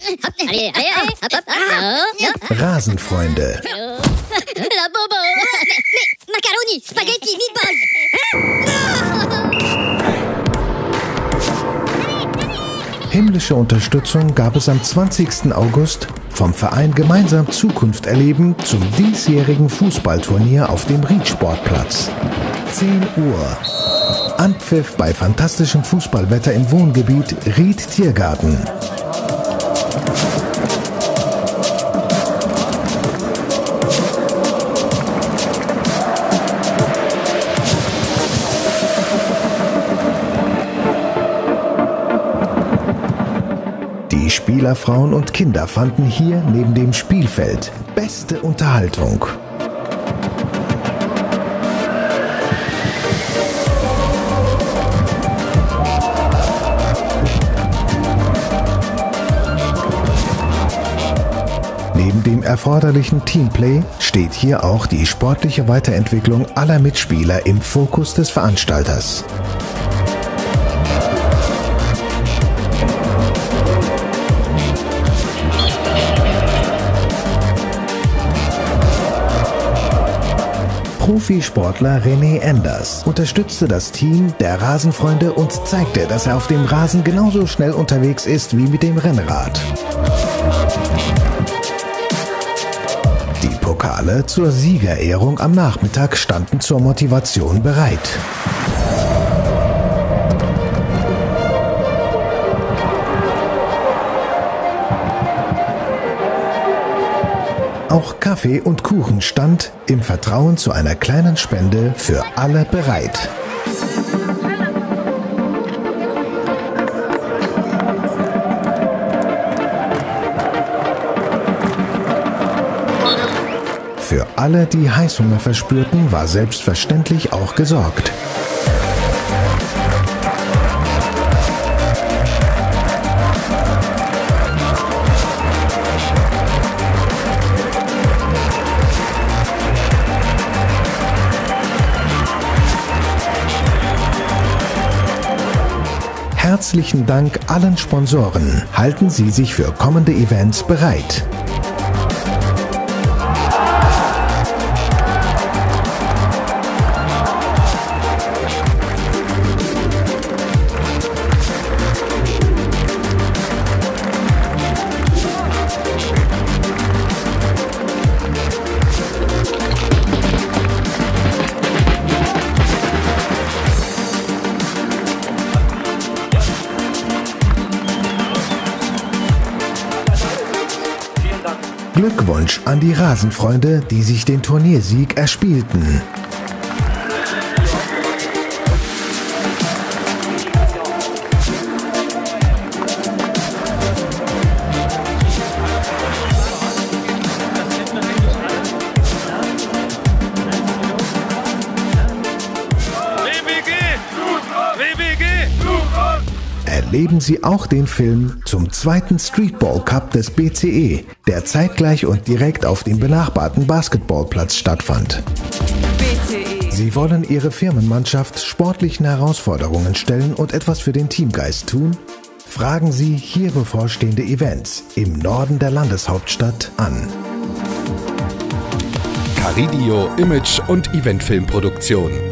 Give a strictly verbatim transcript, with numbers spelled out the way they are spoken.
Allez, allez, allez, hop, hop, hop, ja. Rasenfreunde. La Bobo. Mais, Macaroni, Spaghetti, Meatballs. Himmlische Unterstützung gab es am zwanzigsten August vom Verein Gemeinsam Zukunft erleben zum diesjährigen Fußballturnier auf dem Riedsportplatz. zehn Uhr. Anpfiff bei fantastischem Fußballwetter im Wohngebiet Ried Tiergarten. Die Spieler, Frauen und Kinder fanden hier neben dem Spielfeld beste Unterhaltung. Neben dem erforderlichen Teamplay steht hier auch die sportliche Weiterentwicklung aller Mitspieler im Fokus des Veranstalters. Profisportler René Enders unterstützte das Team der Rasenfreunde und zeigte, dass er auf dem Rasen genauso schnell unterwegs ist wie mit dem Rennrad. Die Pokale zur Siegerehrung am Nachmittag standen zur Motivation bereit. Auch Kaffee und Kuchen stand im Vertrauen zu einer kleinen Spende für alle bereit. Für alle, die Heißhunger verspürten, war selbstverständlich auch gesorgt. Herzlichen Dank allen Sponsoren. Halten Sie sich für kommende Events bereit. Glückwunsch an die Rasenfreunde, die sich den Turniersieg erspielten. Erleben Sie auch den Film zum zweiten Streetball Cup des B C E, der zeitgleich und direkt auf dem benachbarten Basketballplatz stattfand. Sie wollen Ihre Firmenmannschaft sportlichen Herausforderungen stellen und etwas für den Teamgeist tun? Fragen Sie hier bevorstehende Events im Norden der Landeshauptstadt an. Caridio Image- und Eventfilmproduktion.